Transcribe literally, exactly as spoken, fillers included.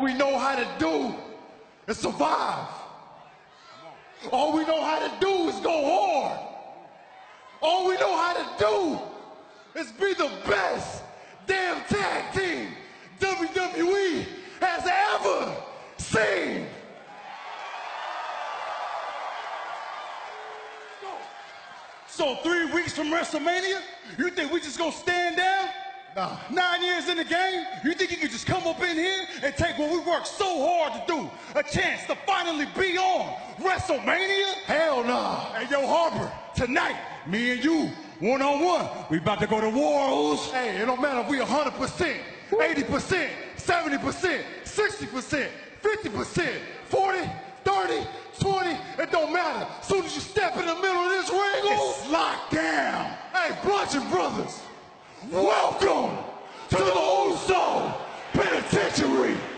we know how to do is survive. All we know how to do is go hard. All we know how to do is be the best damn tag team W W E has ever seen. So three weeks from WrestleMania, you think we just gonna stand down? Nah. Nine years in the game, you think you can just come up in here and take what we worked so hard to do, a chance to finally be on WrestleMania? Hell nah. Hey, yo, Harper, tonight, me and you, one-on-one, we about to go to Wars. Hey, it don't matter if we one hundred percent, eighty percent, seventy percent, sixty percent, fifty percent, forty, thirty, twenty, it don't matter. As soon as you step in the middle of this ring, It's locked down. hey, Bludgeon Brothers, welcome to the Uso Penitentiary.